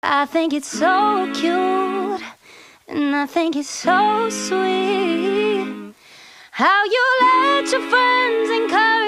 I think it's so cute, and I think it's so sweet how you let your friends encourage